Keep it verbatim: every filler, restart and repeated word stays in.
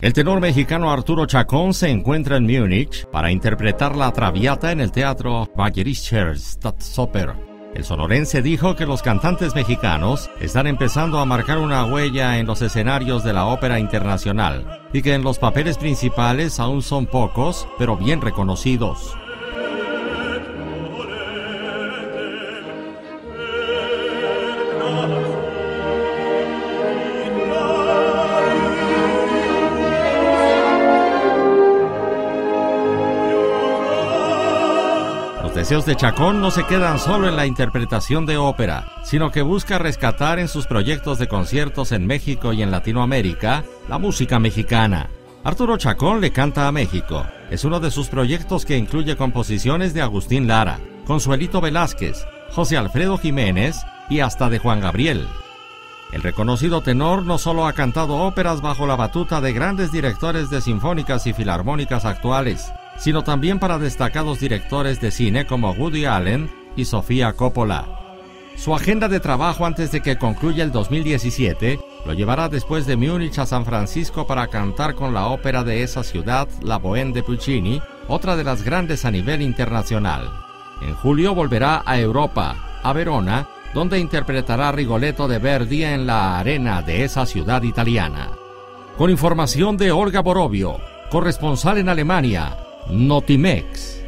El tenor mexicano Arturo Chacón se encuentra en Múnich para interpretar la Traviata en el Teatro Bayerischer Staatsoper. El sonorense dijo que los cantantes mexicanos están empezando a marcar una huella en los escenarios de la ópera internacional y que en los papeles principales aún son pocos, pero bien reconocidos. Los deseos de Chacón no se quedan solo en la interpretación de ópera, sino que busca rescatar en sus proyectos de conciertos en México y en Latinoamérica la música mexicana. Arturo Chacón le canta a México. Es uno de sus proyectos que incluye composiciones de Agustín Lara, Consuelito Velázquez, José Alfredo Jiménez y hasta de Juan Gabriel. El reconocido tenor no solo ha cantado óperas bajo la batuta de grandes directores de sinfónicas y filarmónicas actuales, sino también para destacados directores de cine como Woody Allen y Sofía Coppola. Su agenda de trabajo antes de que concluya el dos mil diecisiete lo llevará después de Múnich a San Francisco para cantar con la ópera de esa ciudad, La Bohème de Puccini, otra de las grandes a nivel internacional. En julio volverá a Europa, a Verona, donde interpretará Rigoletto de Verdi en la arena de esa ciudad italiana. Con información de Olga Borovio, corresponsal en Alemania, Notimex.